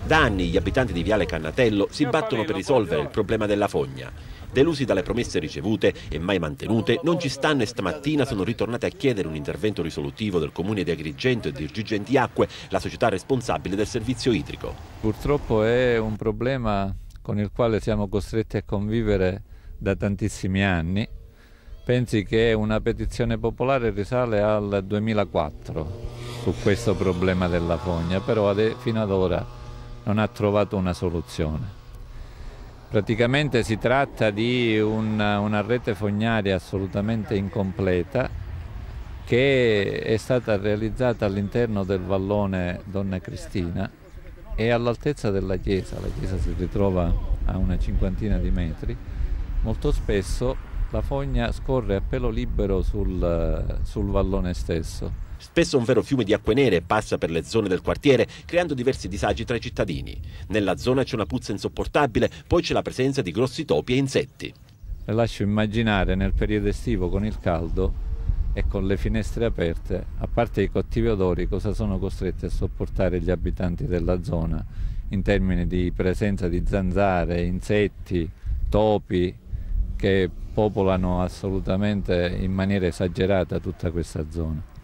Da anni gli abitanti di Viale Cannatello si battono per risolvere il problema della fogna. Delusi dalle promesse ricevute e mai mantenute, non ci stanno e stamattina sono ritornati a chiedere un intervento risolutivo del comune di Agrigento e di Girgenti Acque, la società responsabile del servizio idrico. Purtroppo è un problema con il quale siamo costretti a convivere da tantissimi anni. Pensi che una petizione popolare risale al 2004 su questo problema della fogna, però fino ad ora non ha trovato una soluzione. Praticamente si tratta di una rete fognaria assolutamente incompleta che è stata realizzata all'interno del vallone Donna Cristina e all'altezza della chiesa. La chiesa si ritrova a una cinquantina di metri. Molto spesso la fogna scorre a pelo libero sul vallone stesso. Spesso un vero fiume di acque nere passa per le zone del quartiere, creando diversi disagi tra i cittadini. Nella zona c'è una puzza insopportabile, poi c'è la presenza di grossi topi e insetti. Le lascio immaginare nel periodo estivo con il caldo e con le finestre aperte, a parte i cattivi odori, cosa sono costretti a sopportare gli abitanti della zona in termini di presenza di zanzare, insetti, topi che popolano assolutamente in maniera esagerata tutta questa zona.